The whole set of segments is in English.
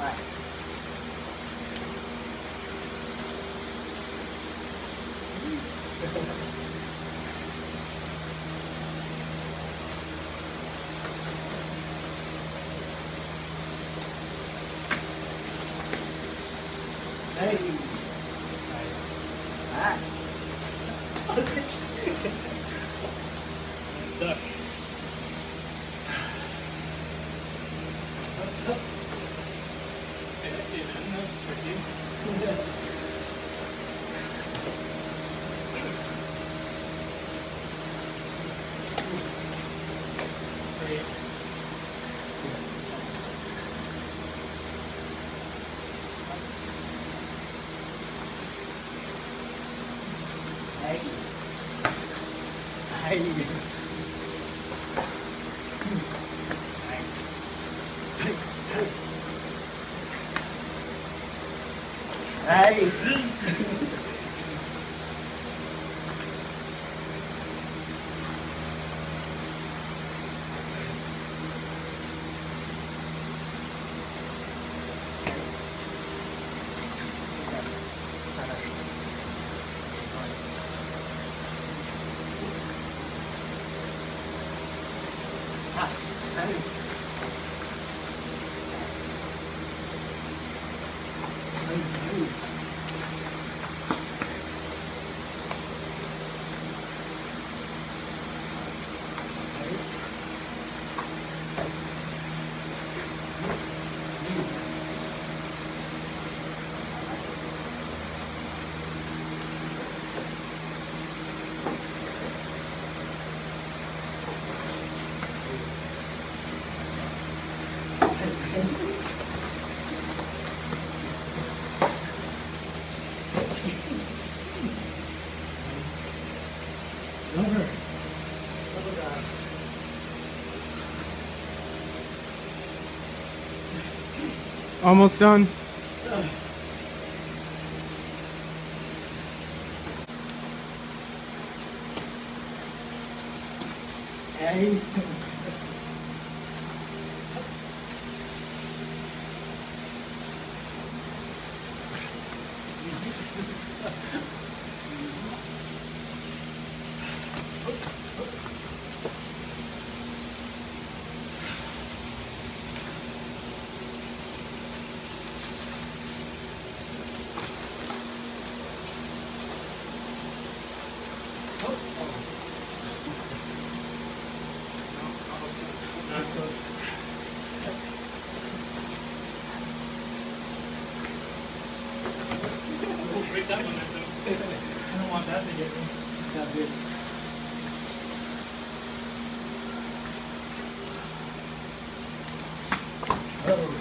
Right. Hey. Right. Stuck. Hey, man, that's tricky. Great. Hey. Hey. Hey. Almost done. Hey. Break that momentum. I don't want that to get me. Not good. Oh.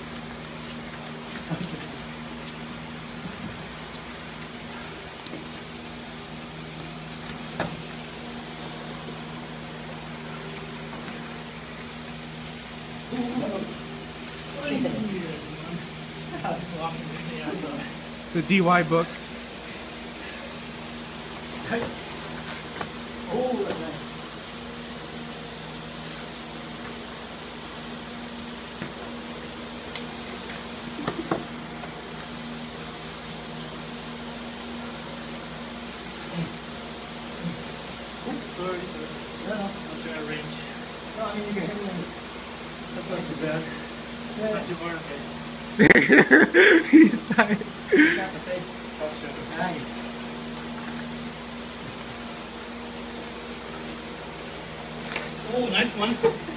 The DY book. Oh, that's nice. Oops, sorry. No, no. I'm trying to range. No, I mean, you can hit me. That's not too bad. Yeah. Not too hard, okay. He's tired. It's not the face. Gotcha. Nice. Oh, nice one.